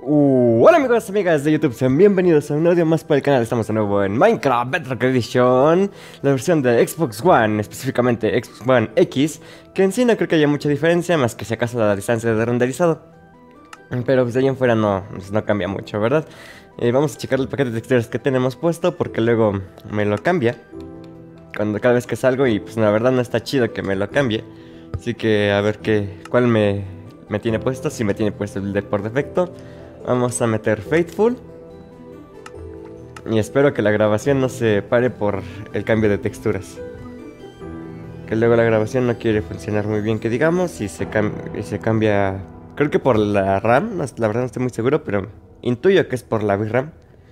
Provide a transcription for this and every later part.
Hola amigos, amigas de YouTube, sean bienvenidos a un audio más para el canal. Estamos de nuevo en Minecraft Bedrock Edition, la versión de Xbox One, específicamente Xbox One X, que en sí no creo que haya mucha diferencia, más que si acaso la distancia de renderizado. Pero pues de ahí en fuera no cambia mucho, ¿verdad? Vamos a checar el paquete de texturas que tenemos puesto, porque luego me lo cambia cada vez que salgo, y pues la verdad no está chido que me lo cambie. Así que a ver cuál me tiene puesto, si me tiene puesto el de por defecto. Vamos a meter Faithful. Y espero que la grabación no se pare por el cambio de texturas. Que luego la grabación no quiere funcionar muy bien, que digamos, y se cambia. Creo que por la RAM, la verdad no estoy muy seguro, pero intuyo que es por la VRAM.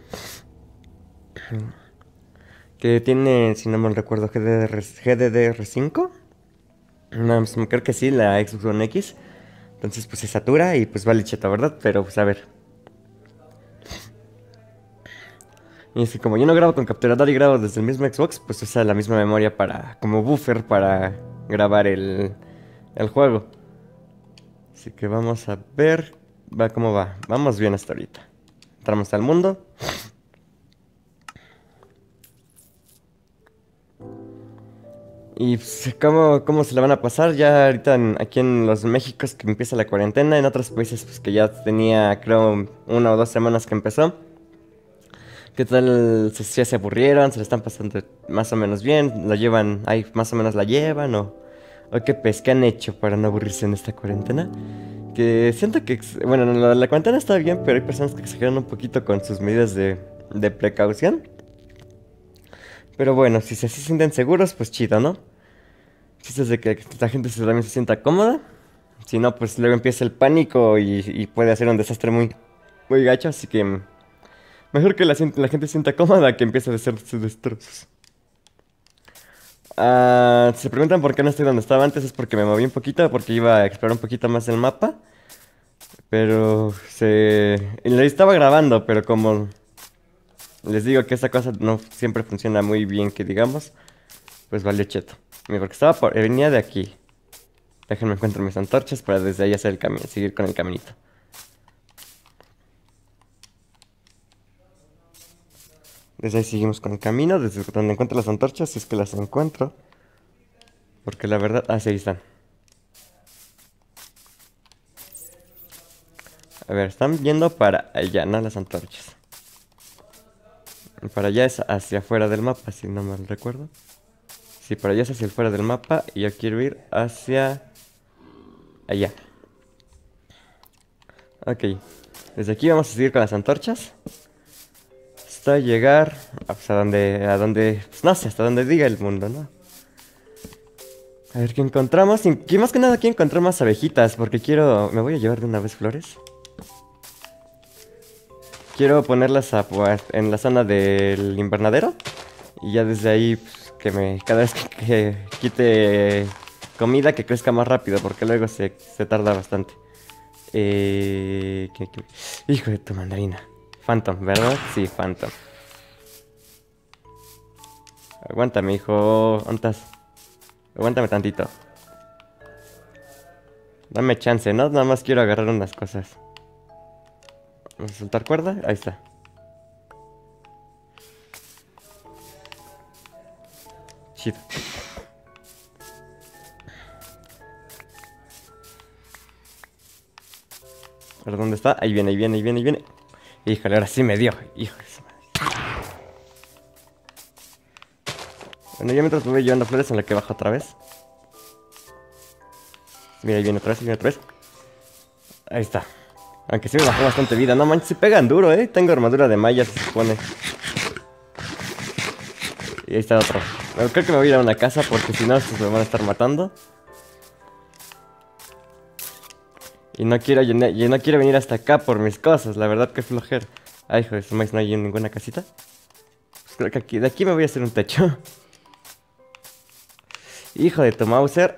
Que tiene, si no me recuerdo, GDDR5. No, pues, creo que sí, la Xbox One X. Entonces pues se satura y pues vale cheto, ¿verdad? Pero pues a ver. Y es que como yo no grabo con capturador y grabo desde el mismo Xbox, pues usa la misma memoria como buffer para grabar el juego. Así que vamos a ver cómo va. Vamos bien hasta ahorita. Entramos al mundo. Y pues, ¿cómo se la van a pasar? Ya ahorita aquí en los Méxicos que empieza la cuarentena. En otros países pues que ya tenía, creo, 1 o 2 semanas que empezó. ¿Qué tal? Ya se aburrieron, se la están pasando más o menos bien, la llevan, ahí más o menos la llevan, o qué han hecho para no aburrirse en esta cuarentena. Que siento que, bueno, la cuarentena está bien, pero hay personas que exageran un poquito con sus medidas de precaución. Pero bueno, si se así sienten seguros, pues chido, ¿no? Chistes de que la gente también se sienta cómoda. Si no, pues luego empieza el pánico y puede hacer un desastre muy gacho, así que mejor que la gente sienta cómoda que empiece a hacer sus destrozos. Si se preguntan por qué no estoy donde estaba antes, es porque me moví un poquito, porque iba a explorar un poquito más el mapa. Pero y lo estaba grabando, pero como les digo que esta cosa no siempre funciona muy bien, que digamos, pues valió cheto. Mira, porque venía de aquí. Déjenme encontrar mis antorchas para desde ahí hacer el camino, seguir con el caminito. Desde ahí seguimos con el camino, desde donde encuentro las antorchas, si es que las encuentro. Porque la verdad, sí, ahí están. A ver, están yendo para allá, no las antorchas. Para allá es hacia afuera del mapa, si no mal recuerdo. Sí, para allá es hacia afuera del mapa y yo quiero ir hacia allá. Ok, desde aquí vamos a seguir con las antorchas hasta llegar a donde, pues no sé, hasta donde diga el mundo, ¿no? A ver qué encontramos. Y más que nada quiero encontrar más abejitas, porque me voy a llevar de una vez flores. Quiero ponerlas pues, en la zona del invernadero. Y ya desde ahí, pues, cada vez que quite comida, que crezca más rápido, porque luego se tarda bastante. Hijo de tu mandarina. Phantom, ¿verdad? Sí, Phantom. Aguántame, hijo. ¿Dónde estás? Aguántame tantito. Dame chance, ¿no? Nada más quiero agarrar unas cosas. Vamos a soltar cuerda. Ahí está. Shit. ¿Pero dónde está? Ahí viene, ahí viene, ahí viene, ahí viene. Híjole, ahora sí me dio. Hijo de su madre. Bueno, yo mientras me voy llevando flores en la que bajo otra vez. Mira, ahí viene otra vez, ahí viene otra vez. Ahí está. Aunque sí me bajó bastante vida. No manches, se pegan duro, ¿eh? Tengo armadura de malla, se supone. Y ahí está otro. Pero creo que me voy a ir a una casa porque si no, estos me van a estar matando. Y no quiero venir hasta acá por mis cosas. La verdad que flojera. Ay, joder, no hay ninguna casita. Pues creo que de aquí me voy a hacer un techo. Hijo de tu Mauser.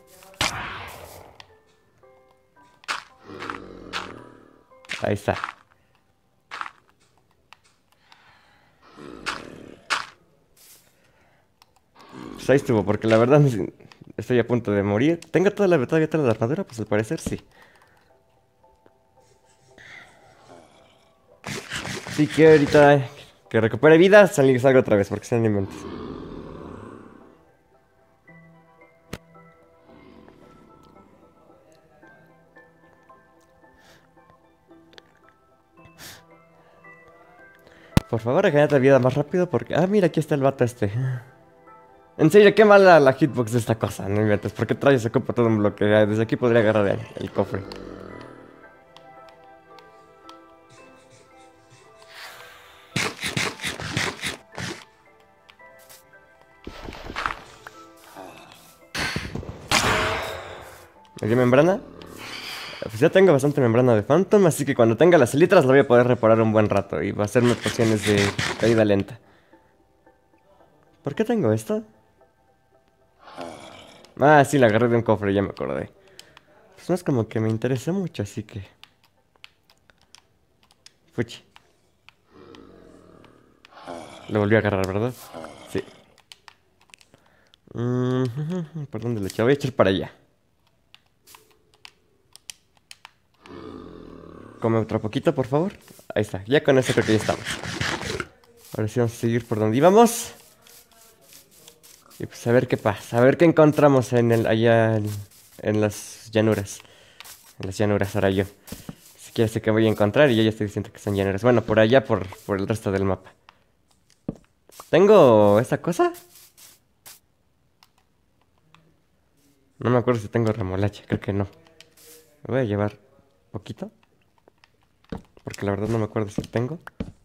Ahí está. Pues ahí estuvo, porque la verdad estoy a punto de morir. ¿Tengo todavía toda la armadura? Pues al parecer sí. Así que ahorita que recupere vida, salgo otra vez, porque sean inventes. Por favor, regenérate vida más rápido porque... Ah, mira, aquí está el vato este. En serio, qué mala la hitbox de esta cosa, no inventes. ¿Por qué traes ocupa todo un bloque? Desde aquí podría agarrar el cofre. ¿Me dio membrana? Pues ya tengo bastante membrana de Phantom, así que cuando tenga las elitras lo voy a poder reparar un buen rato y va a hacerme pociones de caída lenta. ¿Por qué tengo esto? Ah, sí, la agarré de un cofre, ya me acordé. Pues no es como que me interese mucho, así que... Fuchi. Lo volví a agarrar, ¿verdad? Sí. ¿Por dónde le eché? Voy a echar para allá. Come otro poquito, por favor. Ahí está, ya con eso creo que ya estamos. Ahora sí vamos a seguir por donde íbamos. Y pues a ver qué pasa, a ver qué encontramos allá en las llanuras. En las llanuras, ahora yo. Si quieres sé que voy a encontrar y yo ya estoy diciendo que son llanuras. Bueno, por allá, por el resto del mapa. ¿Tengo esa cosa? No me acuerdo si tengo remolacha, creo que no. Me voy a llevar poquito. Porque la verdad no me acuerdo si tengo.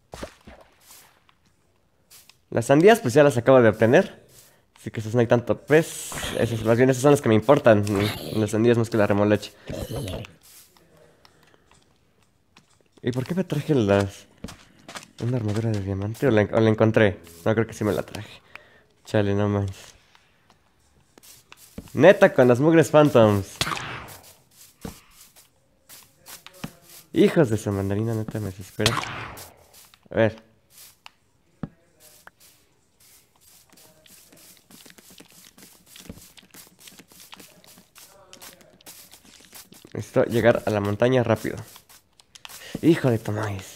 Las sandías pues ya las acabo de obtener. Así que esas no hay tanto pez. Esas, más bien esas son las que me importan. Las sandías más que la remolacha. ¿Y por qué me traje una armadura de diamante? ¿O la encontré? No, creo que sí me la traje. Chale, no manches. Neta, con las mugres Phantoms. Hijos de esa mandarina, neta, me desespera. A ver. Necesito llegar a la montaña rápido. Hijo de tu maíz.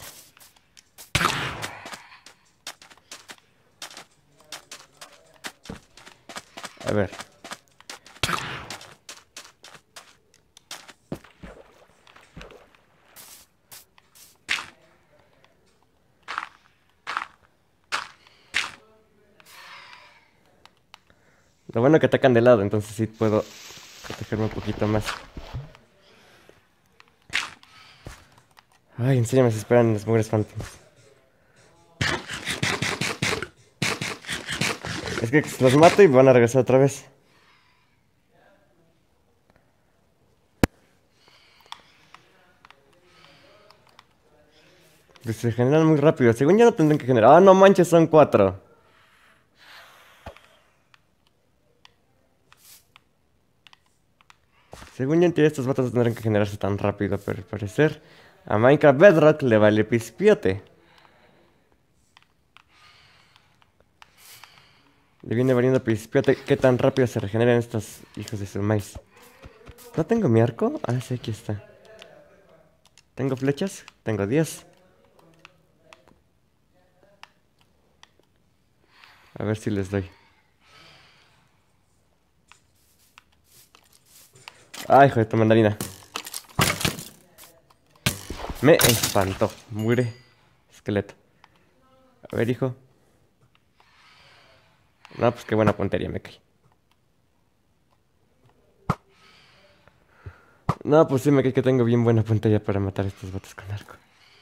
A ver. Lo bueno que atacan de lado, entonces sí puedo protegerme un poquito más. Ay, en serio me desesperan las mugres Phantoms. Es que los mato y van a regresar otra vez. Pues se generan muy rápido. Según yo no tendrán que generar. Ah, no manches, son 4. Según yo en teoría estos vatos no tendrán que generarse tan rápido, pero al parecer a Minecraft Bedrock le vale pispiote. Le viene valiendo pispiote qué tan rápido se regeneran estos hijos de su maíz. ¿No tengo mi arco? Ah, sí, aquí está. ¿Tengo flechas? Tengo 10. A ver si les doy. Ay, hijo de tu mandarina. Me espantó. Muere. Esqueleto. A ver, hijo. No, pues qué buena puntería me caí. No, pues sí me caí que tengo bien buena puntería para matar a estos botes con arco.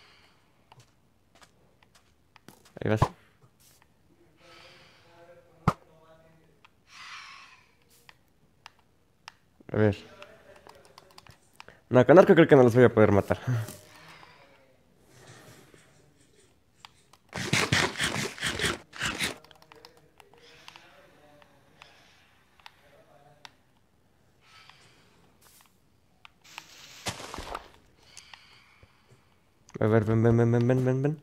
Ahí vas. A ver. No, con arco creo que no los voy a poder matar. A ver, ven.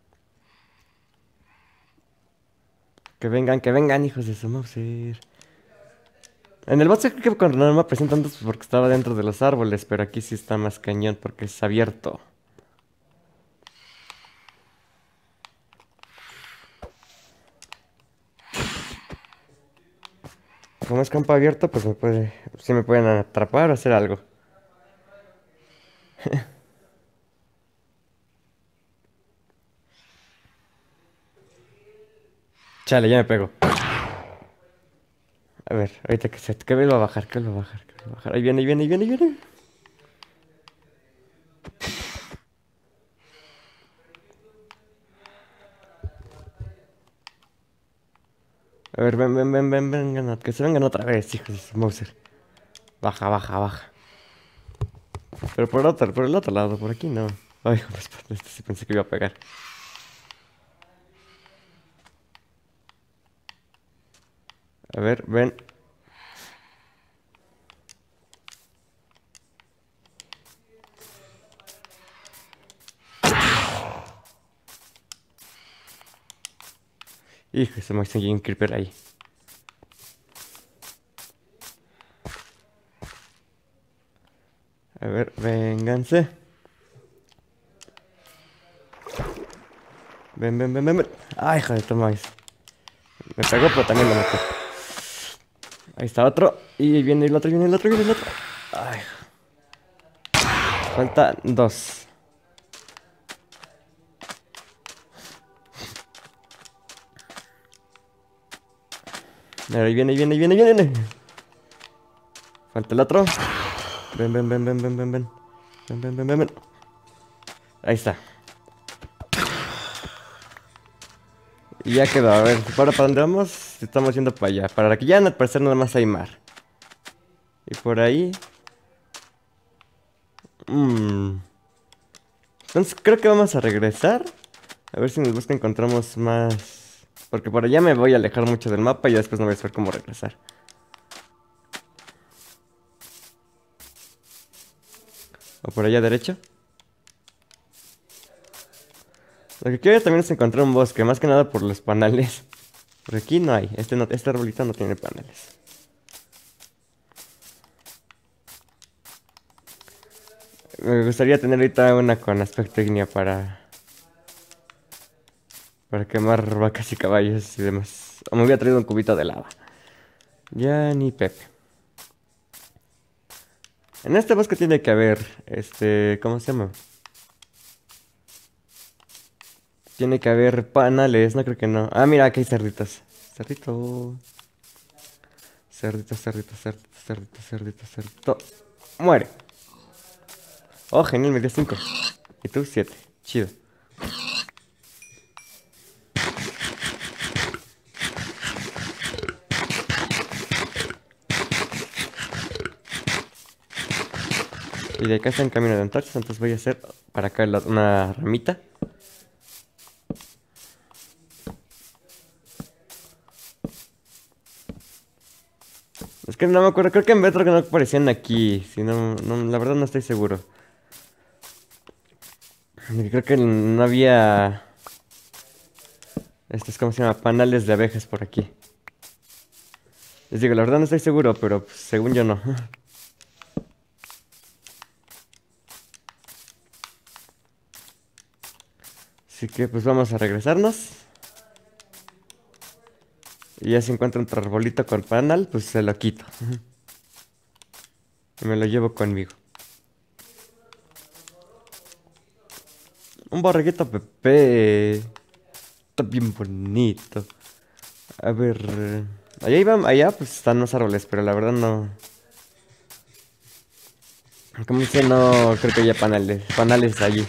Que vengan, hijos de su Mauser. En el bosque creo que cuando no me presentan tantos porque estaba dentro de los árboles, pero aquí sí está más cañón porque es abierto. como es campo abierto, pues sí me pueden atrapar o hacer algo. Chale, ya me pego. A ver, ahorita que vuelva a bajar, que vuelva a bajar, que vuelva a bajar. Ahí viene, ahí viene, ahí viene, ahí viene. A ver, ven, ven, ven, ven, vengan, que se vengan otra vez, hijos de su Mauser. Baja, baja, baja. Pero por el otro lado, por aquí no. Ay, hijo de este sí pensé que iba a pegar. A ver, ven. Hijo, se me hizo un creeper ahí. A ver, vénganse. Ven, ven, ven, ven, ven. Ay, hijo de tu maíz. Me pegó, pero también lo mató. Ahí está otro. Y viene el otro, viene el otro, viene el otro. Ay. Falta dos. Ahí viene, ahí viene, ahí viene, ahí viene. Falta el otro. Ven, ven, ven, ven, ven, ven, ven. Ven, ven, ven, ven, ven. Ahí está. Y ya quedó. A ver, ¿para dónde vamos? Estamos yendo para allá. Para aquí ya al parecer nada más hay mar. Y por ahí... Entonces creo que vamos a regresar. A ver si en el bosque encontramos más... Porque por allá me voy a alejar mucho del mapa y después no voy a saber cómo regresar. O por allá derecho. Lo que quiero también es encontrar un bosque, más que nada por los panales. Por aquí no hay, este arbolito no tiene panales. Me gustaría tener ahorita una con aspecto igneo para quemar vacas y caballos y demás. O me hubiera traído un cubito de lava. Ya ni Pepe. En este bosque tiene que haber, ¿cómo se llama? Tiene que haber panales, no creo que no. Ah, mira, aquí hay cerditos. Cerdito. Cerdito, cerdito, cerdito, cerdito, cerdito, cerdito. Muere. Oh, genial, me dio 5. Y tú 7. Chido. Y de acá está en camino de antorchas, entonces voy a hacer para acá una ramita. Es que no me acuerdo, creo que en Bedrock no aparecían aquí. Si no, la verdad no estoy seguro. Creo que no había... Es como se llama, panales de abejas por aquí. Les digo, la verdad no estoy seguro, pero pues, según yo no. Así que pues vamos a regresarnos. Y ya si encuentro otro arbolito con panal, pues se lo quito. Y me lo llevo conmigo. Un borreguito Pepe. Está bien bonito. A ver... allá pues están los árboles, pero la verdad no... Como dice, no creo que haya panales allí.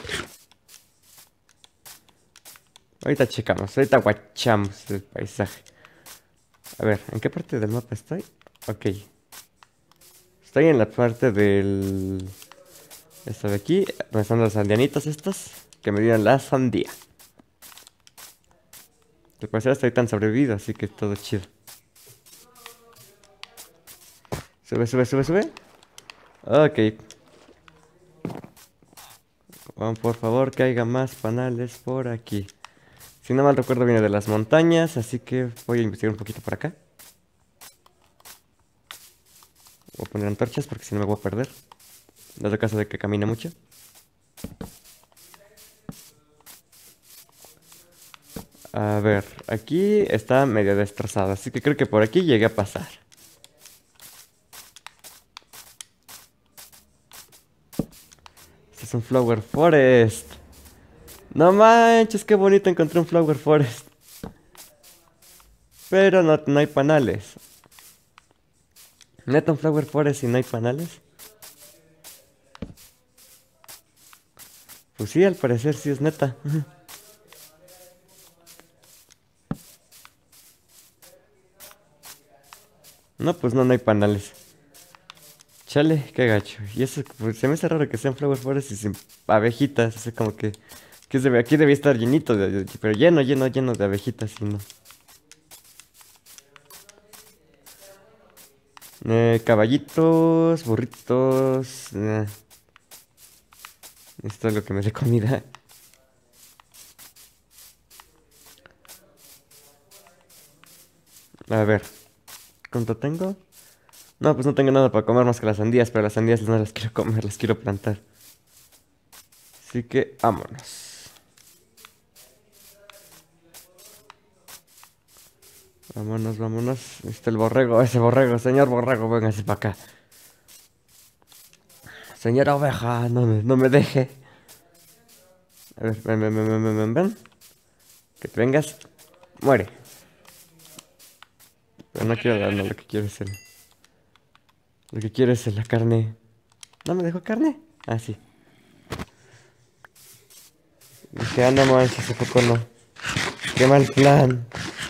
Ahorita checamos, ahorita guachamos el paisaje. A ver, ¿en qué parte del mapa estoy? Ok. Estoy en la parte del... Esto de aquí, donde están los sandianitos estos, que me dieron la sandía. Al parecer estoy tan sobrevivido, así que todo chido. Sube, sube, sube, sube. Ok. Vamos, por favor, que haya más panales por aquí. Si no mal recuerdo viene de las montañas, así que voy a investigar un poquito por acá. Voy a poner antorchas porque si no me voy a perder. Dado caso de que camine mucho. A ver, aquí está medio destrozado, así que creo que por aquí llegué a pasar. un Flower Forest. No manches, qué bonito, encontré un Flower Forest. Pero no hay panales. ¿Neta un Flower Forest y no hay panales? Pues sí, al parecer sí es neta. No, pues no hay panales. Chale, qué gacho. Y eso, pues, se me hace raro que sean Flower Forest y sin abejitas. O sea, como que aquí debía estar llenito, pero lleno de abejitas y no. Caballitos, burritos. Esto es lo que me dé comida. A ver, ¿cuánto tengo? No, pues no tengo nada para comer más que las sandías, pero las sandías no las quiero comer, las quiero plantar. Así que vámonos. Vámonos. Está el borrego, ese borrego, señor borrego, véngase para acá. Señora oveja, no me deje. A ver, ven. Que te vengas. Muere. Pero no quiero darle, lo que quiero es Lo que quiero es la carne. ¿No me dejó carne? Ah, sí. Dije, no manches, ese poco no. Qué mal plan.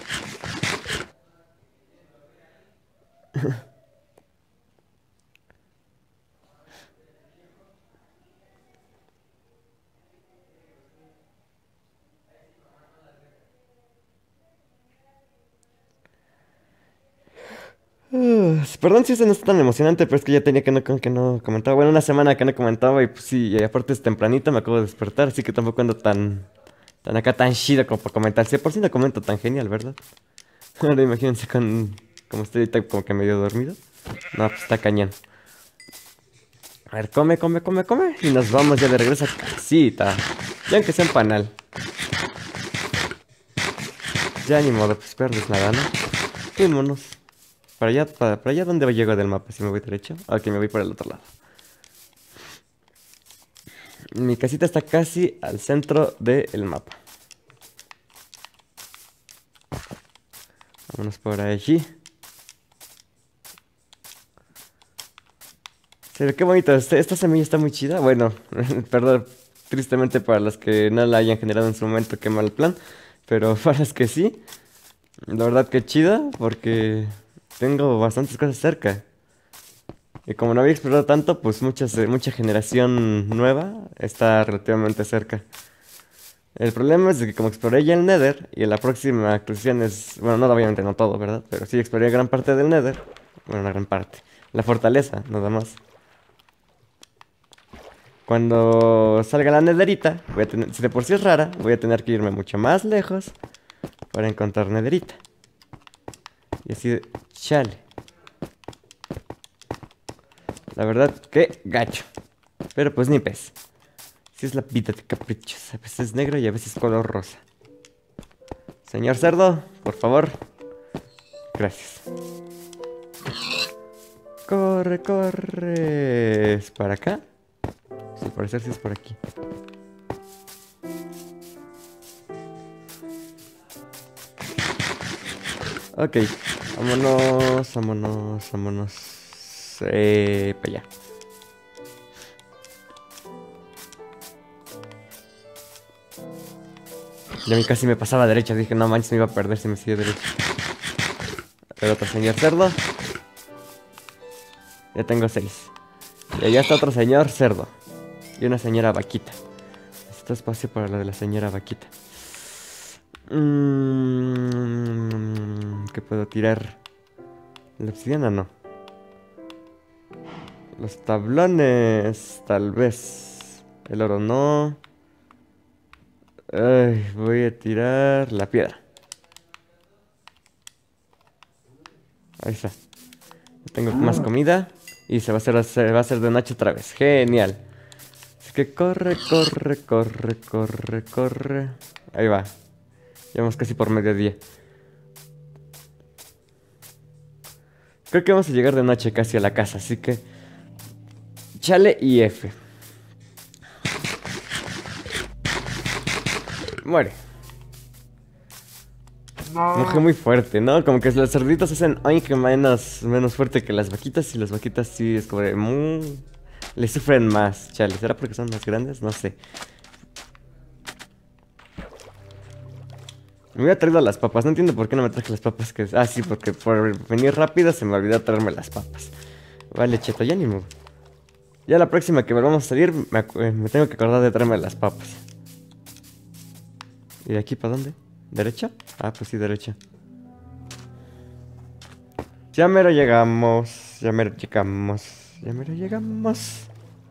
Perdón si esto no está tan emocionante, pero es que ya tenía que no comentaba. Bueno, una semana que no comentaba y pues sí, y aparte es tempranito, me acabo de despertar, así que tampoco ando tan acá, tan chido como para comentar. Si de por sí no comento tan genial, ¿verdad? Ahora imagínense como estoy ahorita como que medio dormido. No, pues está cañón. A ver, come. Y nos vamos ya de regreso a casita. Ya aunque sea en panal. Ya ni modo, pues perdes nada, ¿no? Vámonos. Para allá, ¿dónde llego del mapa? Si me voy derecho. Ok, me voy por el otro lado. Mi casita está casi al centro del mapa. Vámonos por allí. Se ve qué bonito. Esta semilla está muy chida. Bueno, perdón, tristemente para los que no la hayan generado en su momento, qué mal plan. Pero para los que sí, la verdad que chida, porque tengo bastantes cosas cerca. Y como no había explorado tanto, pues mucha generación nueva está relativamente cerca. El problema es de que como exploré ya el Nether, y en la próxima actualización es... Bueno, no, obviamente no todo, ¿verdad? Pero sí exploré gran parte del Nether. Bueno, una gran parte. La fortaleza, nada más. Cuando salga la nederita, si de por sí es rara, voy a tener que irme mucho más lejos para encontrar nederita. Y así de... Chale. La verdad, que gacho. Pero pues ni pez. Si es la vida de caprichos. A veces negro y a veces color rosa. Señor cerdo, por favor. Gracias. Corre. ¿Es para acá? Sí, al parecer sí es por aquí. Ok. Vámonos. Para allá. Ya a mí casi me pasaba a derecha. Dije, no manches, me iba a perder si me sigue derecha. El otro señor cerdo. Ya tengo 6. Y allá está otro señor cerdo. Y una señora vaquita. Necesito espacio para lo de la señora vaquita. ¿Qué puedo tirar? ¿La obsidiana no? Los tablones, tal vez. El oro no. Ay, voy a tirar la piedra. Ahí está. Tengo más comida. Y se va a hacer de noche otra vez. Genial. Así que corre. Ahí va. Llevamos casi por mediodía. Creo que vamos a llegar de noche casi a la casa. Así que... Chale y F. Muere. Muje muy fuerte, ¿no? Como que los cerditos hacen oink menos fuerte que las vaquitas. Y las vaquitas sí es como de... le sufren más. Chale, ¿será porque son más grandes? No sé. Me hubiera traído las papas. No entiendo por qué no me traje las papas. Ah, sí, porque por venir rápido se me olvidó traerme las papas. Vale, cheto, ya ni modo. Ya la próxima que volvamos a salir me tengo que acordar de traerme las papas. ¿Y de aquí para dónde? ¿Derecha? Ah, pues sí, derecha. Ya mero llegamos. Ya mero llegamos. Ya mero llegamos.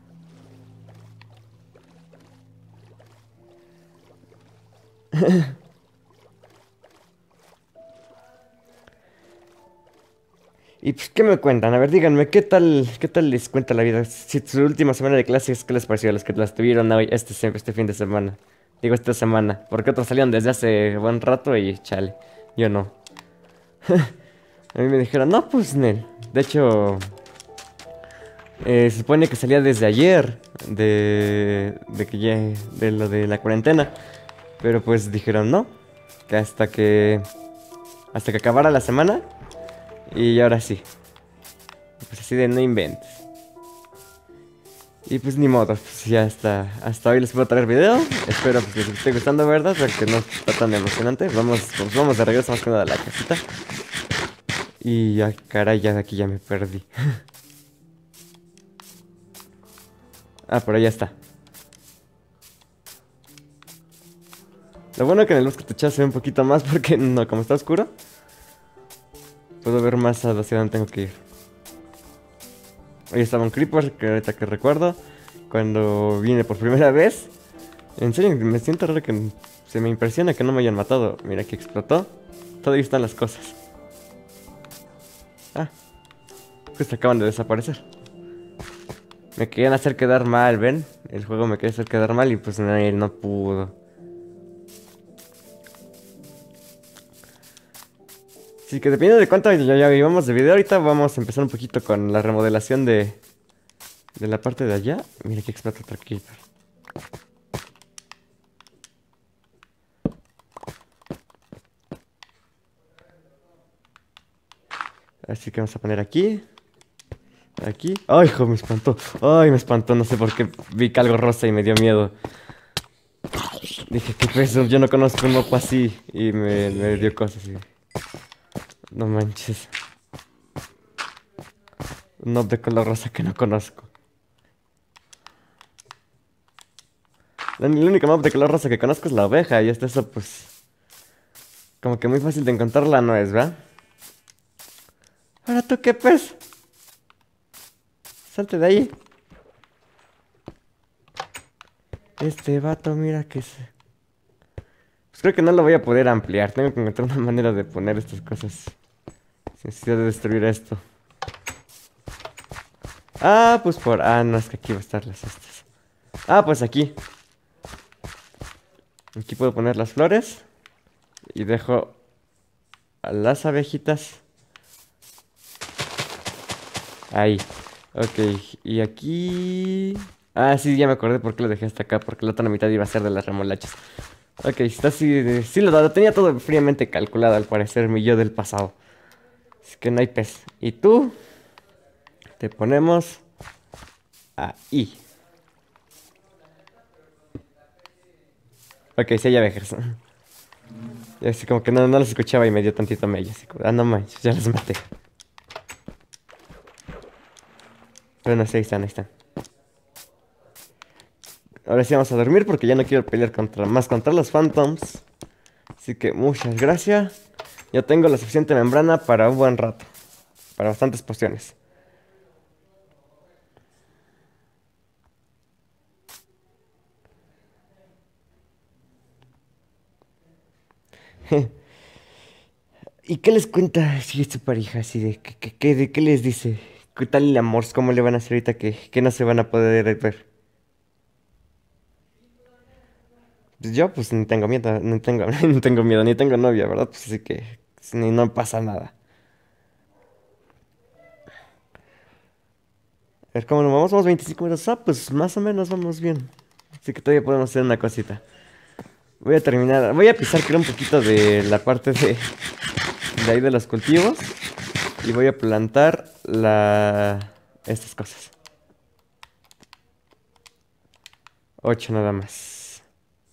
Y pues, ¿qué me cuentan? A ver, díganme, qué tal les cuenta la vida? Si su última semana de clases, ¿qué les pareció a los que las tuvieron hoy, este fin de semana? Digo, esta semana. Porque otros salieron desde hace buen rato y chale. Yo no. A mí me dijeron, no, pues, Nel. De hecho, se supone que salía desde ayer. De que ya. De lo de la cuarentena. Pero pues dijeron, no. Que hasta que. Hasta que acabara la semana. Y ahora sí. Pues así de no inventes. Y pues ni modo, pues ya hasta hoy les puedo traer video. Espero pues, que les esté gustando, ¿verdad? Porque no está tan emocionante. Vamos de regreso más que nada a la casita. Y ya, caray, ya de aquí ya me perdí. Ah, por allá está. Lo bueno que en el bosque te se ve un poquito más porque no, como está oscuro, puedo ver más hacia dónde tengo que ir. Ahí estaba un creeper, que ahorita que recuerdo, cuando vine por primera vez. En serio, me siento raro que se me impresiona que no me hayan matado. Mira que explotó. Todavía están las cosas. Ah, pues acaban de desaparecer. Me querían hacer quedar mal, ¿ven? El juego me quería hacer quedar mal y pues él no pudo. Así que dependiendo de cuánto ya llevamos de video, ahorita vamos a empezar un poquito con la remodelación de la parte de allá. Mira que explota otro creeper. Así que vamos a poner aquí. Aquí. ¡Ay, hijo! Me espantó. ¡Ay, me espantó! No sé por qué vi que algo rosa y me dio miedo. Dije, ¿qué peso? Yo no conozco un mapa así. Y me dio cosas así. No manches. Un mob de color rosa que no conozco. El único mob de color rosa que conozco es la oveja. Y hasta eso, pues... Como que muy fácil de encontrarla no es, ¿verdad? ¿Ahora tú qué pez? Salte de ahí. Este vato, mira que se... Pues creo que no lo voy a poder ampliar. Tengo que encontrar una manera de poner estas cosas. Sin necesidad de destruir esto. Ah, pues por... Ah, no, es que aquí va a estar las estas. Ah, pues aquí. Aquí puedo poner las flores. Y dejo a las abejitas. Ahí. Ok, y aquí... Ah, sí, ya me acordé por qué lo dejé hasta acá. Porque la otra mitad iba a ser de las remolachas. Ok, está así... Sí, lo tenía todo fríamente calculado al parecer mi yo del pasado. Así que no hay pez. Y tú... Te ponemos... Ahí. Ok, sí hay abejas. Y así como que no las escuchaba y me dio tantito mello. Así como, ah, no manches, ya las maté. Pero no sé, ahí están, ahí están. Ahora sí vamos a dormir porque ya no quiero pelear más contra los Phantoms. Así que muchas gracias. Ya tengo la suficiente membrana para un buen rato. Para bastantes pociones. ¿Y qué les cuenta si es su pareja? Así de qué les dice? ¿Qué tal el amor? ¿Cómo le van a hacer ahorita que no se van a poder ver? Pues yo pues ni tengo miedo, no tengo, no tengo miedo, ni tengo novia, ¿verdad? Pues así que ni no pasa nada. A ver, ¿cómo nos vamos? Vamos 25 minutos. Ah, pues más o menos vamos bien. Así que todavía podemos hacer una cosita. Voy a terminar. Voy a pisar creo un poquito de la parte de ahí de los cultivos. Y voy a plantar estas cosas. 8 nada más.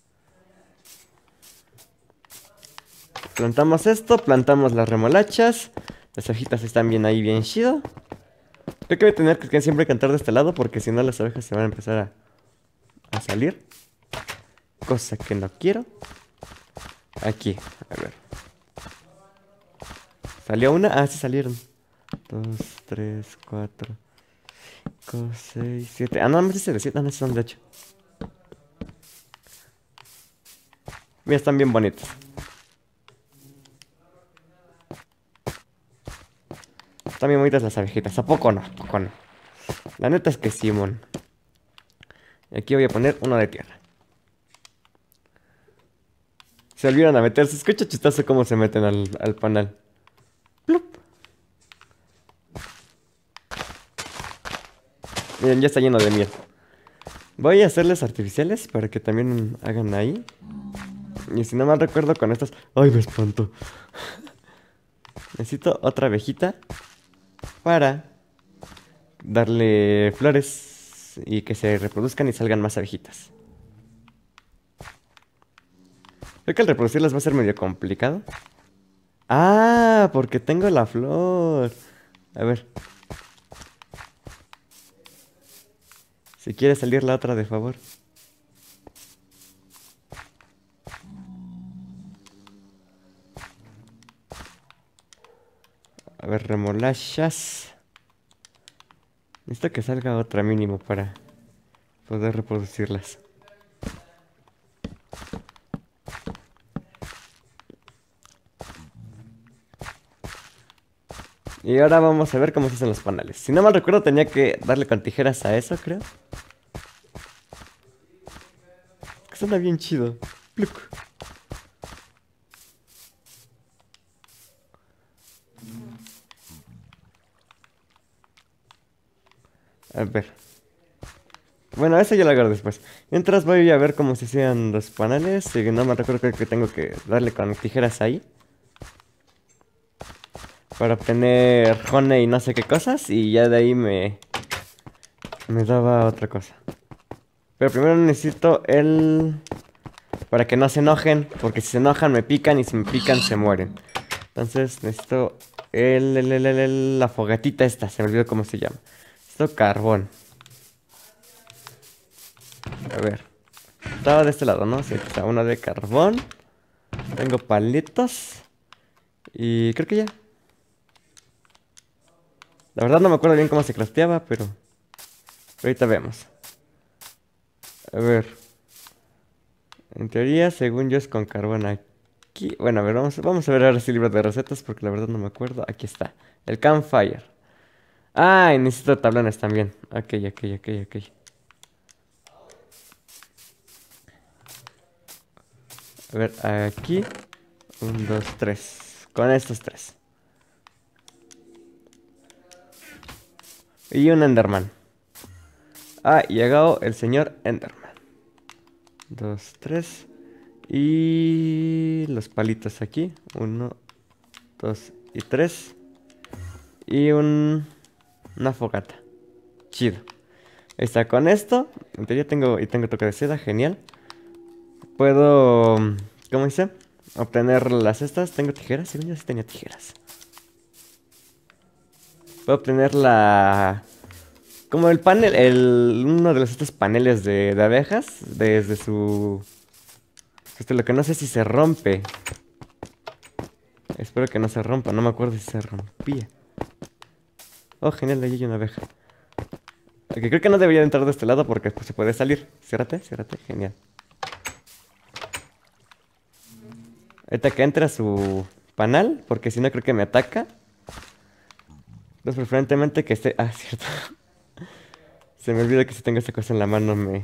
Plantamos esto, plantamos las remolachas. Las hojitas están bien ahí, bien chido. Creo que voy a tener que siempre cantar de este lado porque si no las abejas se van a empezar a salir. Cosa que no quiero. Aquí, a ver. ¿Salió una? Ah, sí salieron. 2, 3, 4, 5, 6, 7. Ah, no, me dice de 7. Ah, no, son de 8. Mira, están bien bonitos. Están bien bonitas las abejitas. ¿A poco no? ¿A poco no? La neta es que Simón. Y aquí voy a poner uno de tierra. Se olvidan a meterse. Escucha chistoso cómo se meten al panal. ¡Plup! Miren, ya está lleno de miel. Voy a hacerles artificiales para que también hagan ahí. Y si no mal recuerdo con estas... ¡Ay, me espanto! Necesito otra abejita para darle flores y que se reproduzcan y salgan más abejitas. Creo que al reproducirlas va a ser medio complicado. Ah, porque tengo la flor. A ver. Si quiere salir la otra, de favor. A ver, remolachas. Necesito que salga otra mínimo para poder reproducirlas. Y ahora vamos a ver cómo se hacen los panales. Si no mal recuerdo tenía que darle con tijeras a eso, creo. Que suena bien chido. Pluk. A ver. Bueno, eso ya lo hago después. Mientras voy a ver cómo se hacían los panales. Si no me recuerdo, creo que tengo que darle con tijeras ahí. Para obtener honey y no sé qué cosas. Y ya de ahí me daba otra cosa. Pero primero necesito para que no se enojen. Porque si se enojan me pican y si me pican se mueren. Entonces necesito la fogatita esta. Se me olvidó cómo se llama. Necesito carbón. A ver. Estaba de este lado, ¿no? Sí, está uno de carbón. Tengo palitos. Y creo que ya. La verdad no me acuerdo bien cómo se crafteaba, pero ahorita vemos. A ver. En teoría, según yo, es con carbón aquí. Bueno, a ver, vamos a ver ahora sí el libro de recetas, porque la verdad no me acuerdo. Aquí está. El campfire. Ah, y necesito tablones también. Ok. A ver, aquí. 1, 2, 3. Con estos 3. Y un Enderman. Ah, y llegado el señor Enderman. 2, 3. Y los palitos aquí. 1, 2 y 3. Y una fogata. Chido. Ahí está, con esto. En teoría tengo toque de seda, genial. Puedo, ¿cómo dice? Obtener las estas. Tengo tijeras, según yo sí tenía tijeras. Puedo obtener como el panel, uno de estos paneles de abejas. Desde su... lo que no sé si se rompe. Espero que no se rompa, no me acuerdo si se rompía. Oh, genial, ahí hay una abeja. Ok, creo que no debería entrar de este lado porque pues, se puede salir. Ciérrate, genial. Ahorita que entra a su panal, porque si no creo que me ataca. Entonces preferentemente que esté... Ah, cierto. Se me olvida que si tengo esta cosa en la mano me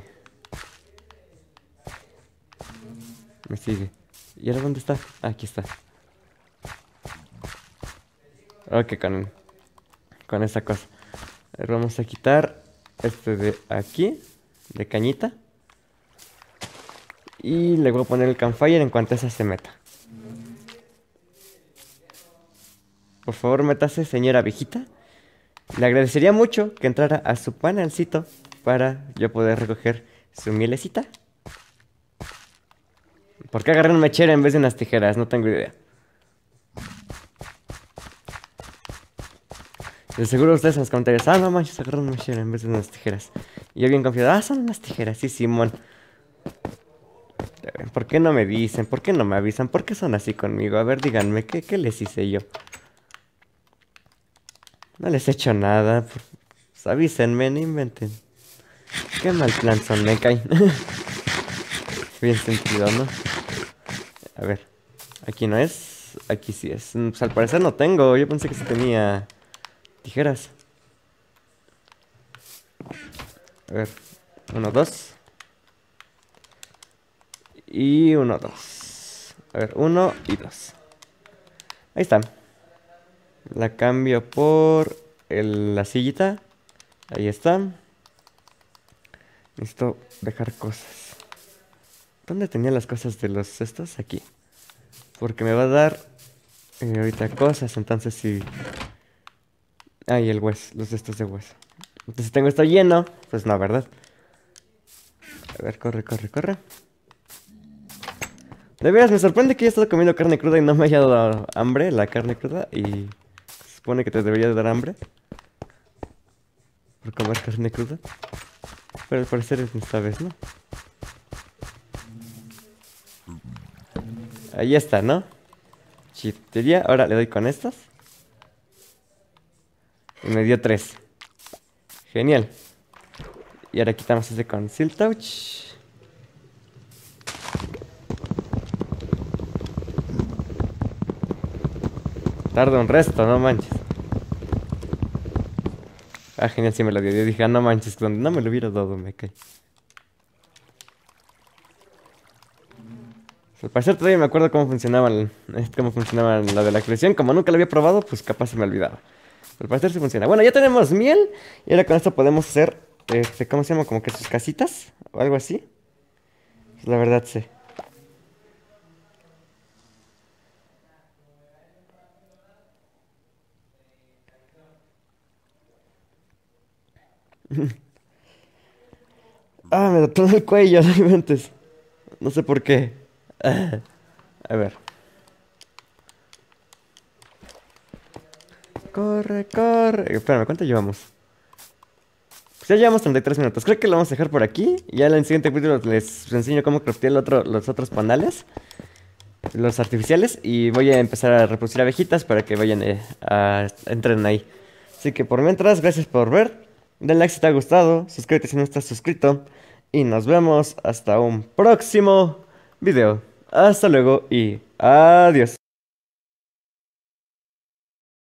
sigue. ¿Y ahora dónde está? Ah, aquí está. Ok, con esa cosa. A ver, vamos a quitar este de aquí, de cañita. Y le voy a poner el campfire en cuanto esa se meta. Por favor, métase, señora viejita. Le agradecería mucho que entrara a su panelcito para yo poder recoger su mielecita. ¿Por qué agarré un mechero en vez de unas tijeras? No tengo idea. De seguro ustedes en los comentarios, no manches, agarré un mechero en vez de unas tijeras. Y yo bien confiado, son unas tijeras, sí, Simón. ¿Por qué no me dicen? ¿Por qué no me avisan? ¿Por qué son así conmigo? A ver, díganme, ¿qué les hice yo? No les he hecho nada. Pues avísenme, no inventen. Qué mal plan son, me caen. Bien sentido, ¿no? A ver, aquí no es. Aquí sí es. Pues al parecer no tengo. Yo pensé que sí tenía tijeras. A ver, 1, 2. Y 1, 2. A ver, 1 y 2. Ahí está. La cambio por la sillita. Ahí está. Necesito dejar cosas. ¿Dónde tenía las cosas de los estos? Aquí. Porque me va a dar ahorita cosas. Entonces sí. Ah, y el hueso. Los de estos de hueso. Entonces si tengo esto lleno. Pues no, ¿verdad? A ver, corre, corre, corre. De veras, me sorprende que haya estado comiendo carne cruda y no me haya dado hambre la carne cruda. Y se supone que te debería de dar hambre por comer carne cruda. Pero al parecer es esta vez, ¿no? Ahí está, ¿no? Chitería. Ahora le doy con estas. Y me dio 3. Genial. Y ahora quitamos ese Conceal Touch. Tarda un resto, no manches. Ah, genial, sí me lo dio. Yo dije, no manches, donde no me lo hubiera dado, me cae. Al parecer todavía me acuerdo cómo funcionaba lo de la colección. Como nunca lo había probado, pues capaz se me olvidaba. Al parecer sí funciona. Bueno, ya tenemos miel. Y ahora con esto podemos hacer, ¿cómo se llama? Como que sus casitas o algo así. Pues la verdad sí. Ah, me tronó el cuello, no inventes. No sé por qué. Ah, a ver. Corre, corre. Espérame, ¿cuánto llevamos? Pues ya llevamos 33 minutos. Creo que lo vamos a dejar por aquí. Y ya en el siguiente video les enseño cómo craftear los otros panales. Los artificiales. Y voy a empezar a reproducir abejitas para que vayan entren ahí. Así que por mientras, gracias por ver. Denle like si te ha gustado. Suscríbete si no estás suscrito. Y nos vemos hasta un próximo video. Hasta luego y adiós.